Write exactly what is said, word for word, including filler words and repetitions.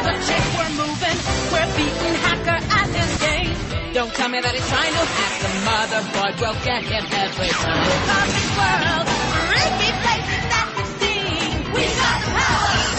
but check, we're moving. We're beating Hacker at his game. Don't tell me that he's trying to hack the motherboard. We'll get him every time. Cosmic world, Ricky places that we've seen. We got the power.